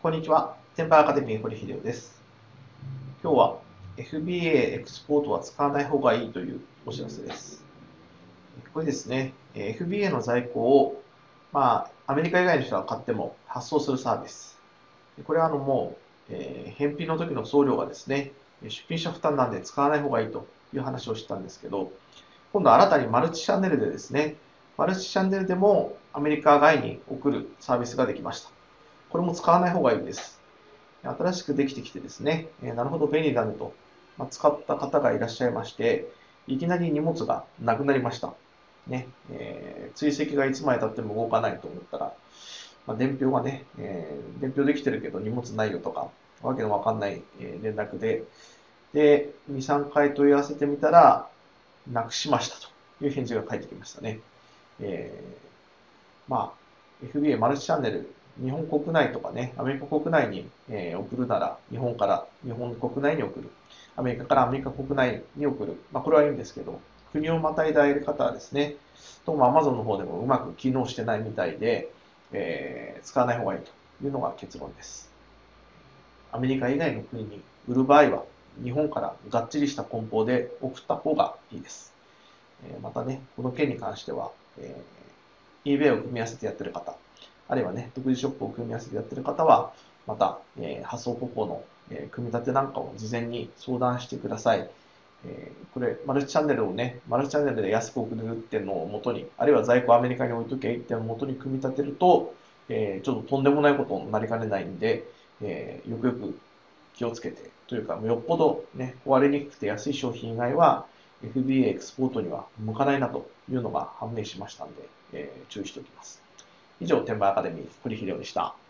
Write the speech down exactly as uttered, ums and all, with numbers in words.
こんにちは。先輩アカデミー堀秀夫です。今日は エフビーエー エクスポートは使わない方がいいというお知らせです。これですね、エフビーエー の在庫を、まあ、アメリカ以外の人が買っても発送するサービス。これはあのもう、えー返品の時の送料がですね、出品者負担なんで使わない方がいいという話をしたんですけど、今度新たにマルチチャンネルでですね、マルチチャンネルでもアメリカ外に送るサービスができました。これも使わない方がいいです。新しくできてきてですね、えーなるほど便利だねと、まあ、使った方がいらっしゃいまして、いきなり荷物がなくなりました。ね、えー追跡がいつまで経っても動かないと思ったら、まあ、伝票がね、えー伝票できてるけど荷物ないよとか、わけのわかんない、えー連絡で、で、に、さんかい問い合わせてみたら、なくしましたという返事が返ってきましたね。えーまあ、エフビーエー マルチチャンネル、日本国内とかね、アメリカ国内に、えー送るなら、日本から日本国内に送る。アメリカからアメリカ国内に送る。まあ、これはいいんですけど、国をまたいだやり方はですね、どうも Amazon の方でもうまく機能してないみたいで、えー使わない方がいいというのが結論です。アメリカ以外の国に売る場合は、日本からがっちりした梱包で送った方がいいです。えーまたね、この件に関しては、えー、eBay を組み合わせてやってる方、あるいはね、独自ショップを組み合わせてやってる方は、また、えー発送方法の、えー組み立てなんかを事前に相談してください。えーこれ、マルチチャンネルをね、マルチチャンネルで安く送れるっていうのを元に、あるいは在庫をアメリカに置いときゃいいっていうのを元に組み立てると、えーちょっととんでもないことになりかねないんで、えーよくよく気をつけて、というか、よっぽどね、壊れにくくて安い商品以外は、エフビーエー エクスポートには向かないなというのが判明しましたので、えー注意しておきます。以上、転売アカデミー、堀秀夫でした。